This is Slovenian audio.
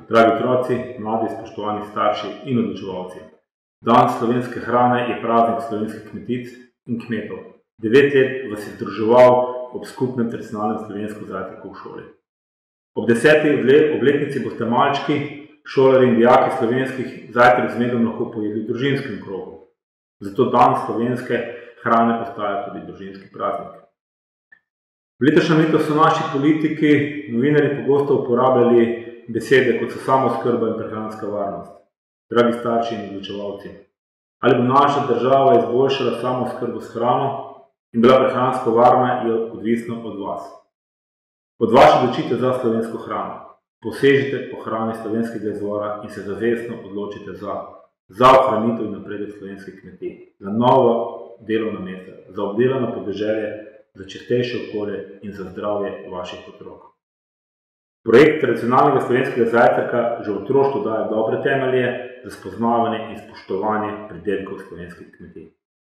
Dragi otroci, mladi, spoštovani starši in odločevalci. Dan slovenske hrane je praznik slovenskih kmetic in kmetov. 9 let vas je združeval ob skupnem tradicionalnem slovenskem zajtrku v šoli. Ob 10. obletnici boste malčki, šolarji in dijaki slovenskih zajtrk z medom lahko pojedli v družinskem krogu. Zato dan slovenske hrane postaja tudi družinski praznik. V letošnjem letu so naši politiki, novinarji pogosto uporabljali besede, kot so samooskrba in prehranska varnost. Dragi starši in odločevalci, ali bo naša država izboljšala samooskrbo s hrano in bila prehransko varna, je odvisno od vas. Od vaše odločitve za slovensko hrano. Posežite po hrani slovenskega izvora in se zavestno odločite za ohranitev in napredek slovenskih kmetij, za nova delovna mesta, za obdelano podeželje, za čistejše okolje in za zdravje vaših otrok. Projekt tradicionalnega slovenskega zajtrka že v otroštvu daje dobre temelje za spoznavanje in spoštovanje pridelkov slovenskih kmetij.